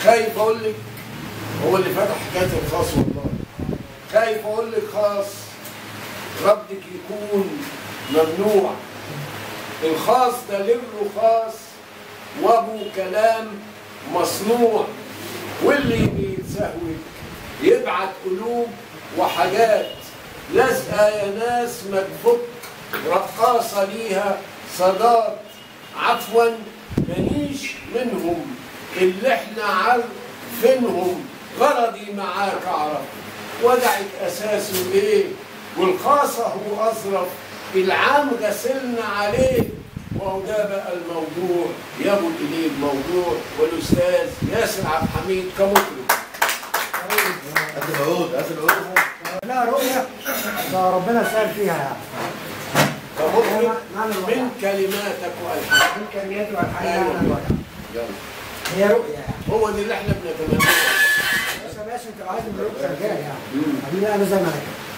خايف اقول لك هو اللي فتح حكايه الخاص والله. خايف اقول لك خاص ردك يكون ممنوع. الخاص ده له خاص وابو كلام مصنوع، واللي بيتسهوك يبعت قلوب وحاجات لازقه يا ناس ما تفك، رقاصه ليها صدات عفوا مانيش منهم اللي احنا عارفينهم. غرضي معاك اعرف ودعك اساسه ايه، والخاصه هو اظرف العام غسلنا عليه. وهو ده بقى الموضوع يبدو اليه الموضوع، والاستاذ ياسر عبد الحميد كمطرب. هات العود هات العود. لا رؤية ده ربنا سأل فيها يعني. كمطرب من كلماتك والحانك. من كلمات والحان. يلا هي رؤية يعني. هو ده اللي احنا بنتمناه. بس يا باشا انت عايز من رؤية شغال يعني. حبيبي انا زي ما انا كده.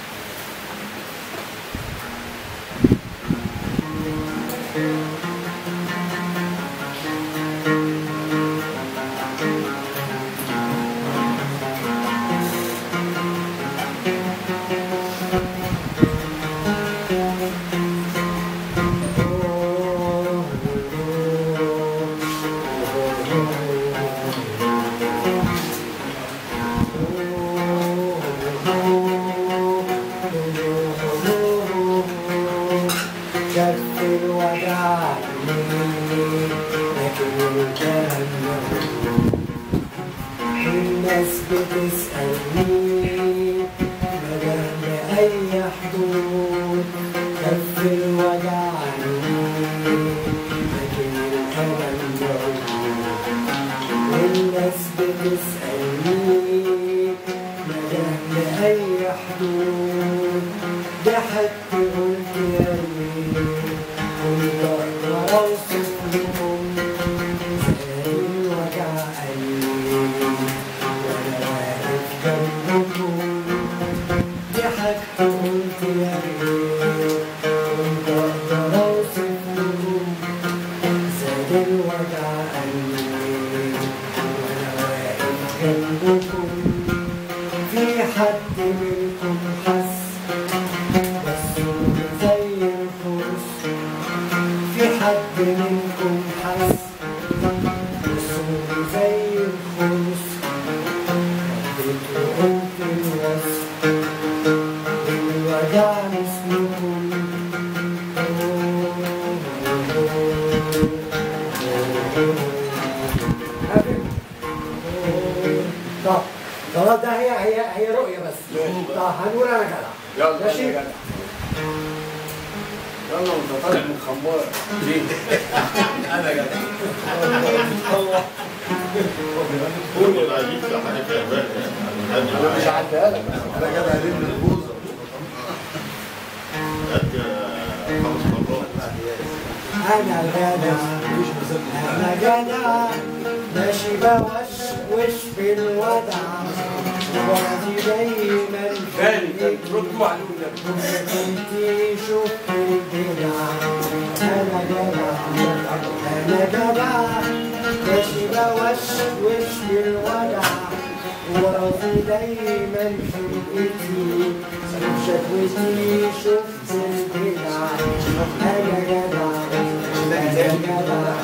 الناس بتسألني مدى بأي حدود كف الوجع عني لكن الألم موجود. الناس بتسألني مدى بأي حدود ضحكت قلت يا ريت كنت أقدر أوصف لكم زاد الوجع ضحكت قلت يا ريت كنت أقدر أوصف لكم زاد الوجع قلبي وأنا واقف جنبكم. في حد منكم حس بصوني زي الفرس، في حد منكم حس بصوني زي الفرس، رديت وقلت الوصف الوجع مثلكم. طب خلاص ده هي رؤية بس. طب هنقول انا جدع. يلا ماشي؟ يا جدع. يلا انت طالع من خمار. ليه؟ انا جدع. قول يا عجيب في حاجه في بالك انا مش عديها لك. انا جدع ليه من البوظه. هات 5 مرات. انا جدع انا جدع ماشي بوشوش في الودع وراضي دايما تاني ردوا على الأولى. كنتي شفت البدع. انا جدع انا جدع ماشي بوشوش في الودع وراضي دايما فرقتي شكوتي شفت البدع. انا جدع انا جدع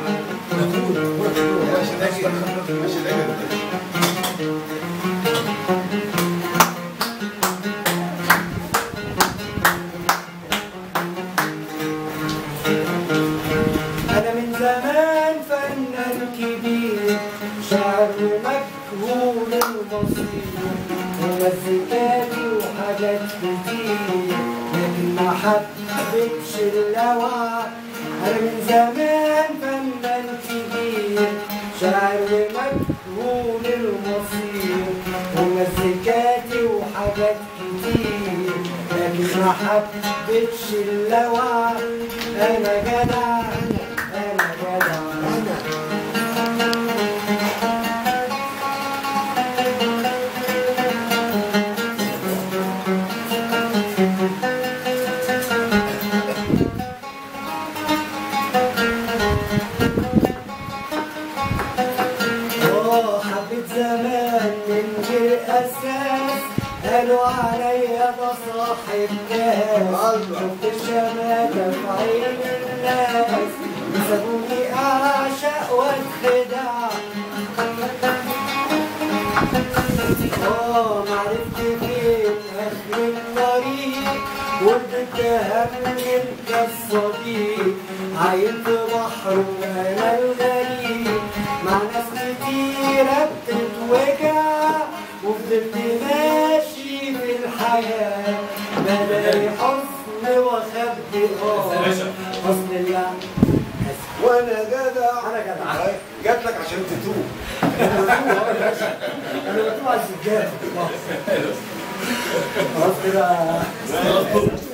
أنا من زمان فنان كبير شاعر مجهول المصير ومزيكاتي وحاجات كتير لكن ما حبيتش اللوع. أنا من زمان فنان كبير شاعر مجهول المصير ومزيكاتي وحاجات كتير لكن ما حبيتش اللوع. أنا جدع أنا جدع الكاس شفت الشماتة في عين الناس سابوني أعشق واتخدع معرفت فين آخر الطريق وردت همك كالصديق عايم في بحر وأنا الغريب مع ناس كتيرة بتتوجع وفضلت ماشي في الحياة بلاقي حزن وخبي حزن اللعب وانا جدع أنا جدع جات لك عشان تتوب. أنا بتوع السجاد خلاص كده